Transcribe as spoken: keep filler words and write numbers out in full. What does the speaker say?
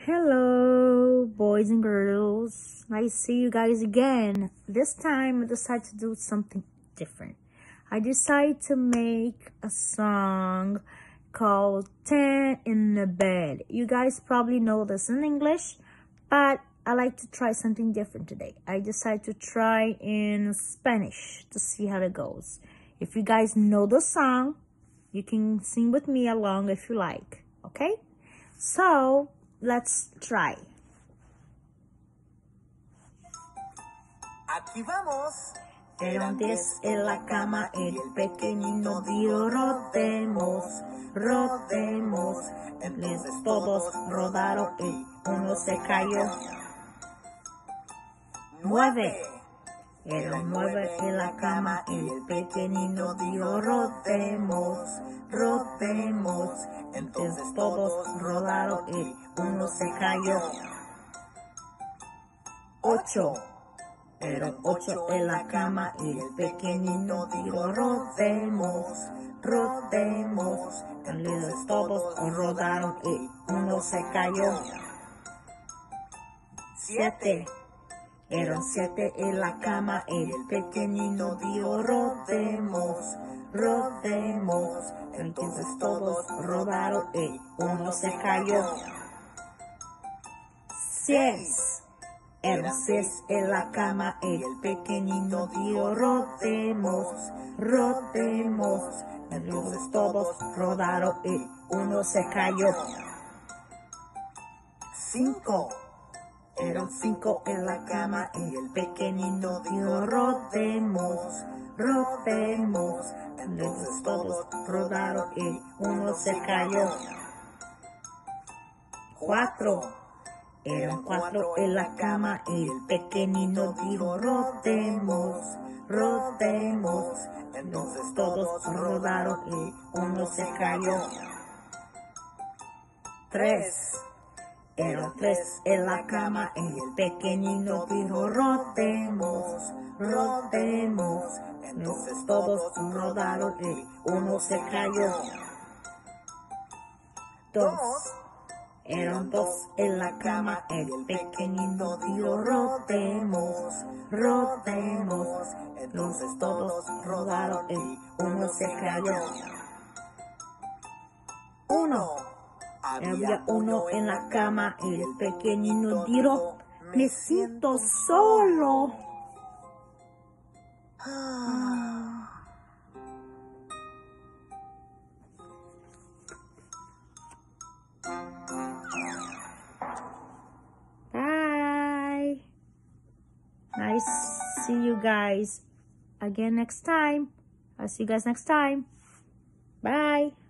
Hello, boys and girls. Nice to see you guys again. This time I decided to do something different. I decided to make a song called ten in the Bed. You guys probably know this in English, but I like to try something different today. I decided to try in Spanish to see how it goes. If you guys know the song, you can sing with me along if you like, okay? So, let's try. Aquí vamos. Eran diez en la cama, el pequeñito dijo rodemos, rodemos. Entonces todos rodaron y uno se cayó. Nueve. Eran nueve en la cama, el pequeñito dijo rodemos, rodemos. Entonces todos rodaron y uno se cayó. Ocho. Eran ocho en la cama y el pequeñito dijo rodemos, rodemos. Entonces todos rodaron y uno se cayó. Siete. Eran siete en la cama y el pequeñito dijo rodemos, rodemos. Entonces todos rodaron y uno se cayó. Seis. Eran seis en la cama y el pequeñito dijo rodemos, rodemos. Entonces todos rodaron y uno se cayó. Cinco. Eran cinco en la cama y el pequeñito dijo rodemos, rodemos. Entonces todos rodaron y uno se cayó. Cuatro. Eran cuatro en la cama y el pequeñito dijo rodemos, rodemos. Entonces todos rodaron y uno se cayó. Tres. Eran tres en la cama y el pequeñito dijo rodemos, rodemos. Entonces todos rodaron y uno se cayó. Dos. Eran dos en la cama y el pequeñito dijo rodemos, rodemos. Entonces todos rodaron y uno se cayó. Uno. Había uno en la cama y el pequeñito dijo, me siento solo. Bye. Nice see you guys again next time. I'll see you guys next time. Bye.